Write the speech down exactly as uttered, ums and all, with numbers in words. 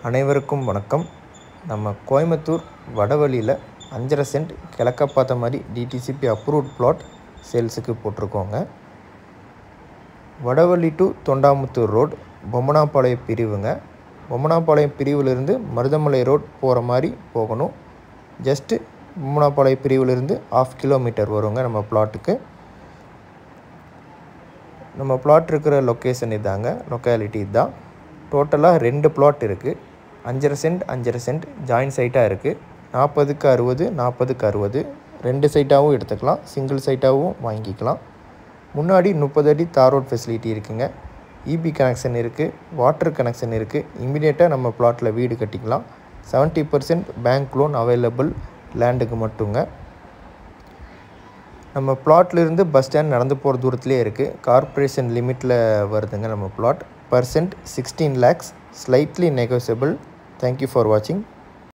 அனைவருக்கும் வணக்கம். நம்ம கோயம்புத்தூர் வடவழியில் அஞ்சரை சென்ட் கிழக்க பார்த்த மாதிரி டிடிசிபி அப்ரூவ்ட் பிளாட் சேல்ஸுக்கு போட்டிருக்கோங்க. வடவள்ளி டு தொண்டாமுத்தூர் ரோடு பொம்மனாபாளையம் பிரிவுங்க. பொம்மனாபாளையம் பிரிவிலிருந்து மருதமலை ரோட் போகிற மாதிரி போகணும். ஜஸ்ட்டு பொம்மனாபாளையம் பிரிவிலிருந்து ஆஃப் கிலோமீட்டர் வருங்க நம்ம பிளாட்டுக்கு. நம்ம பிளாட் இருக்கிற லொக்கேஷன் இதாங்க, லொக்காலிட்டி இதுதான். டோட்டலாக ரெண்டு பிளாட் இருக்குது. அஞ்சரை சென்ட் அஞ்சரை சென்ட் ஜாயின்ட் சைட்டாக இருக்குது. நாற்பதுக்கு அறுபது நாற்பதுக்கு அறுபது ரெண்டு சைட்டாகவும் எடுத்துக்கலாம், சிங்கிள் சைட்டாகவும் வாங்கிக்கலாம். முன்னாடி முப்பது அடி தார் ரோட் ஃபெசிலிட்டி இருக்குங்க. இபி கனெக்ஷன் இருக்குது, வாட்டர் கனெக்ஷன் இருக்குது. இமீடியட்டாக நம்ம பிளாட்டில் வீடு கட்டிக்கலாம். Seventy percent bank loan available லேண்டுக்கு மட்டுங்க. நம்ம பிளாட்லேருந்து பஸ் ஸ்டாண்ட் நடந்து போகிற தூரத்துலேயே இருக்குது. கார்ப்பரேஷன் லிமிட்டில் வருதுங்க நம்ம plot. Percent sixteen lakhs, slightly negotiable. Thank you for watching.